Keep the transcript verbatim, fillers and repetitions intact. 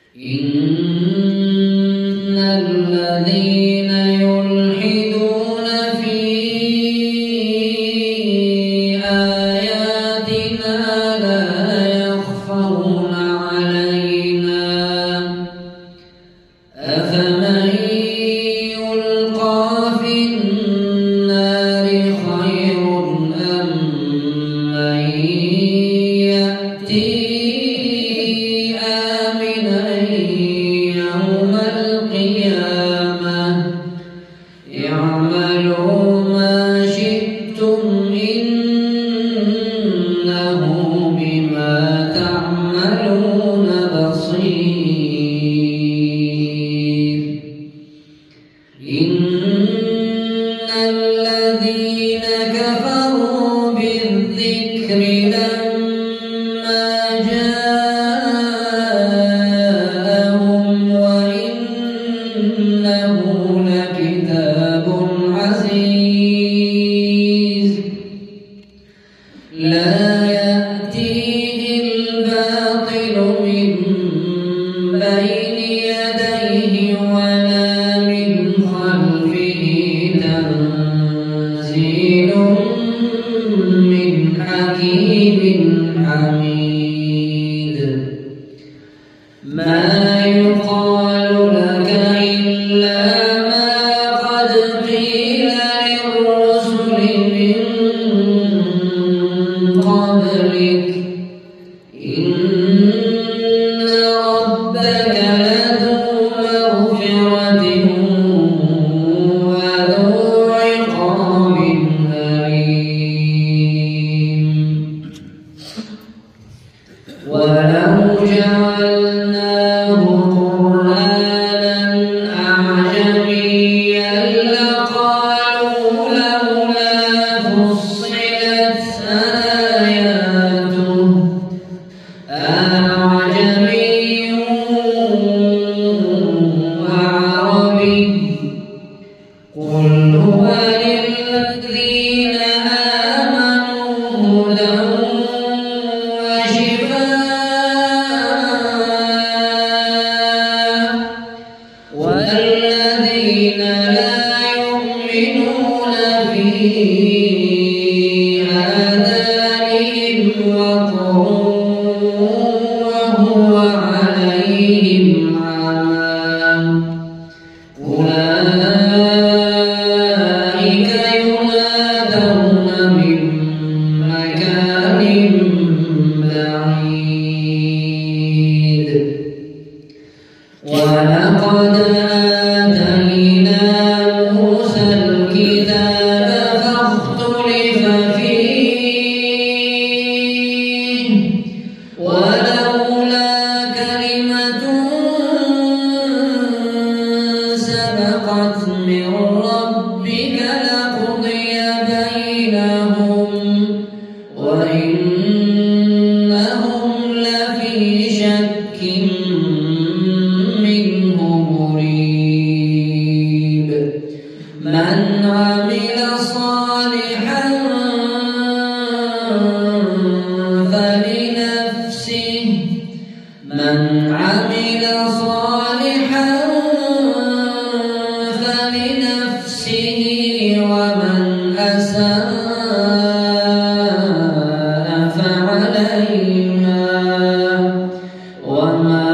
إن الذين يلحدون في آياتنا لا يخفون علينا أفمن يلقى في النار خير أم من يأتي يوم القيامة اعملوا ما شئتم إنه بما تعملون بصير. إن الذين كفروا بالذكر لما جاءهم إنه لكتاب عزيز لا يأتيه الباطل من بين يديه ولا من خلفه تنزيل من حكيم حميد. ما يقال لك إلا ما قد قيل للرسل من قبلك إن ربك لذو مغفرة وذو عقاب أليم. ولو جعلناه قرآنا أعجميا لقالوا لولا فصلت آياته أعجمي وعربي قل هو للذين آمنوا هدى وشفاء والذين لا يؤمنون في آذانهم وقر وهو عليهم عمى أولئك ينادون من مكان بعيد. ولقد آتينا موسى الكتاب فاختلف فيه ولولا كلمة سبقت من ربك لقضي بينهم وإنهم لفي شك منه مريب. من عمل صالحا فلنفسه من عمل صالحا فلنفسه ومن أساء فعليها وما